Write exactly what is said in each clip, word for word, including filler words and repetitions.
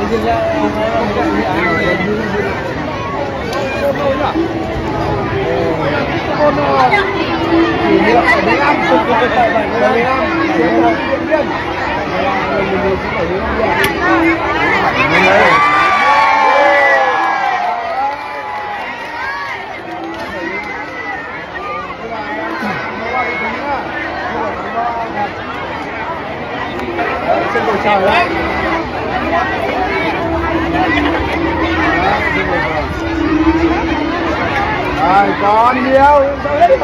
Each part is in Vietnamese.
Xin chào chào đấy. Rồi còn nhiều tới.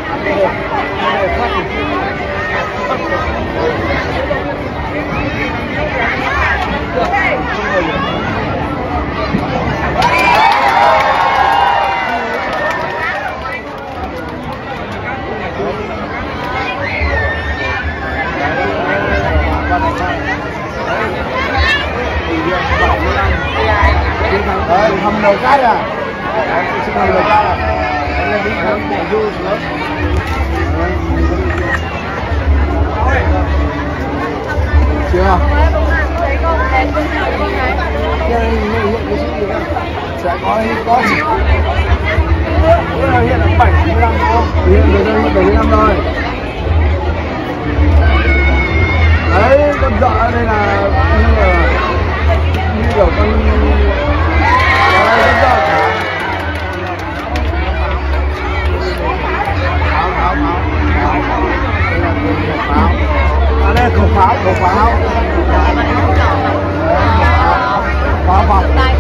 Đấy, hầm đầu cái à? Xin hầm đầu cái à? Đây là đi hầm để du xuống. Chưa? Sẽ có có bữa nào hiện là bảy mươi lăm không? Hiện rồi đây bảy mươi lăm rồi. Đấy, con dọa đây là như là như kiểu con à đây khẩu pháo, khẩu pháo, pháo vòng. Đây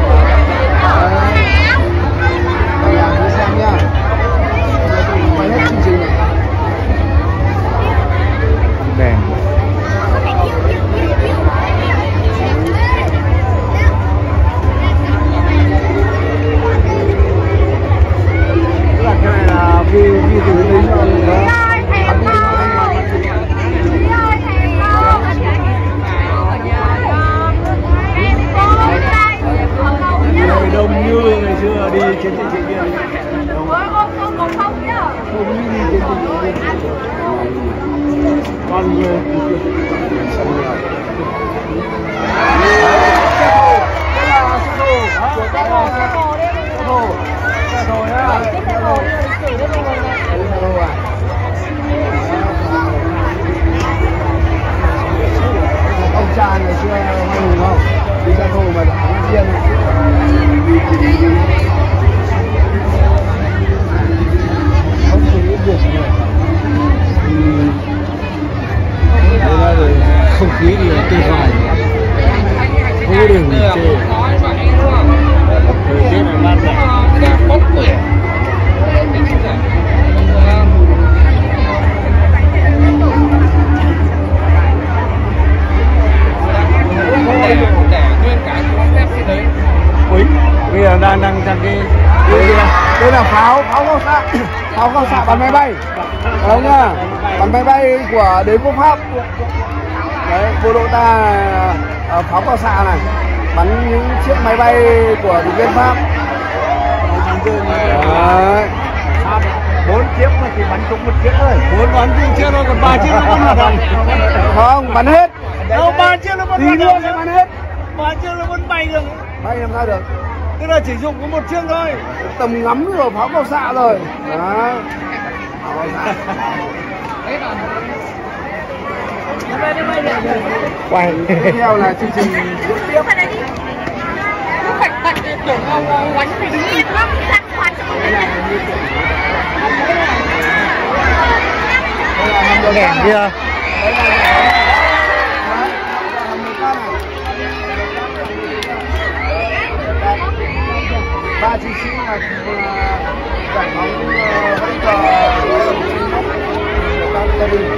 là cứ xem nhá, quay hết chương trình này. Đèn. Tức là cái này là vì vì từ đấy nó đông như ngày xưa đi trên thị trường kia. Không đi trên thị trường kia. Con người. Ông cha ngày xưa hay hùng không? Đi ra thù mà đã riêng. Không thể biết được nữa. Không khí thì tuyệt vời. Không có đường gì chơi. Thời tiết là mát mẻ. Bốc khỏe. Ui, bây giờ đang đang đang cái đây là pháo pháo cao xạ, pháo cao xạ bắn máy bay. Đấy nhá, bắn máy bay của đế quốc Pháp. Đấy, bộ đội ta pháo cao xạ này, bắn những chiếc máy bay của đội viên Pháp. Đấy. Bốn chiếc mà chỉ bắn trúng một chiếc thôi. Bốn bắn trúng chiếc thôi, còn ba chiếc nó bắn hoạt động. Không, bắn hết. Đâu ba chiếc nó bắn hoạt động sẽ bắn hết. Ba chiếc nó vẫn bay được. Bay làm sao được? Tức là chỉ dùng có một chiếc thôi. Tầm ngắm rồi, pháo cao xạ rồi. Đấy. Pháo cao xạ. Quay tiếp theo là chương trình diễn tiếp. Đèn kia. Ba chiến sĩ là giải phóng vẫn cờ gia đình.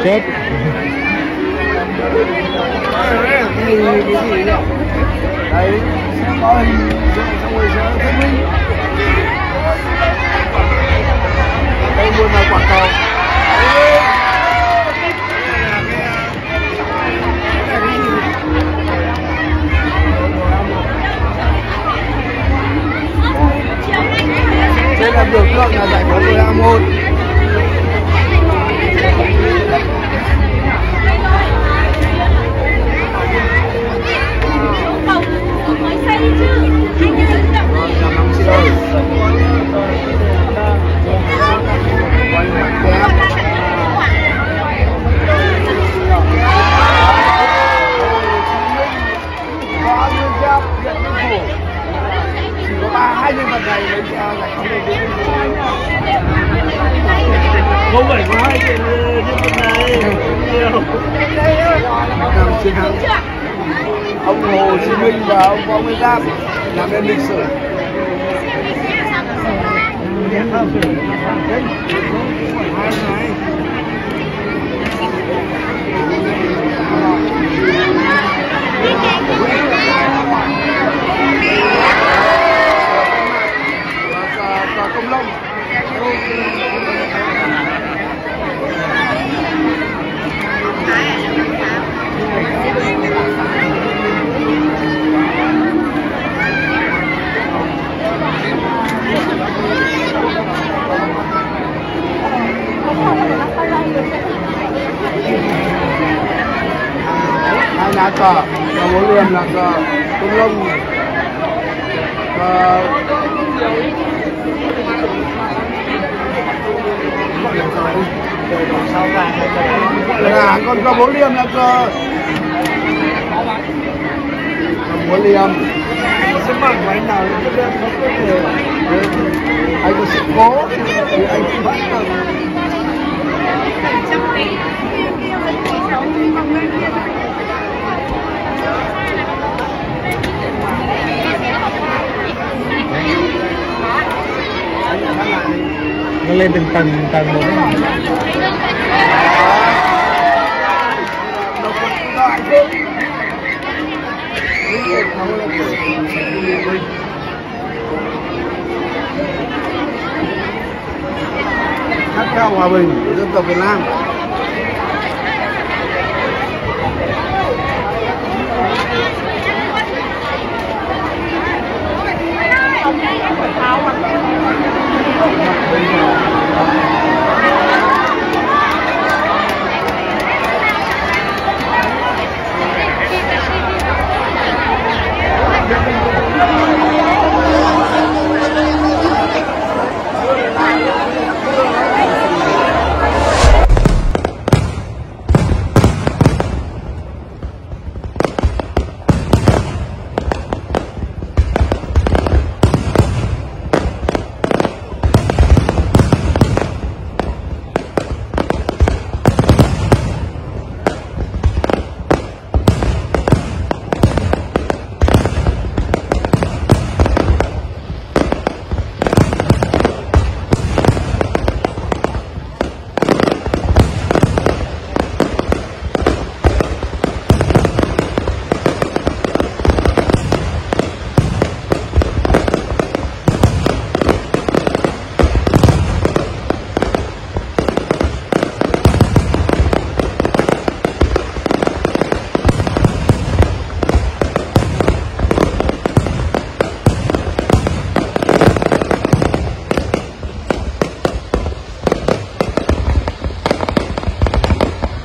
chết. Đấy, có hình xong rồi sẽ thông minh. Đây luôn là quảng cáo. Đây là biểu tượng là giải bóng Doraemon. Chỉ có ba hai nhân vật này mới giải phóng được. Không phải có hai nhân vật này. Nào chiến thắng ông Hồ Chí Minh và ông Võ Nguyên Giáp làm nên lịch sử. Và công long. Hai lá cờ và bốn liềm là cờ công long, cờ là con cờ bốn liềm là cờ bốn liềm. Sức mạnh của anh nào anh có sự cố thì anh cũng bắt được. Nó lên từng tầng tầng một. Hát ca hòa bình của dân tộc Việt Nam.